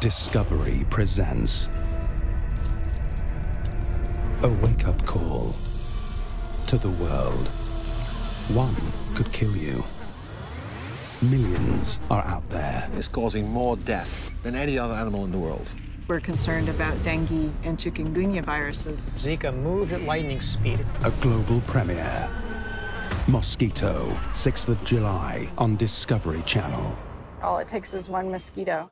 Discovery presents a wake-up call to the world. One could kill you. Millions are out there. It's causing more death than any other animal in the world. We're concerned about dengue and chikungunya viruses. Zika moves at lightning speed. A global premiere. Mosquito, 6th of July on Discovery Channel. All it takes is one mosquito.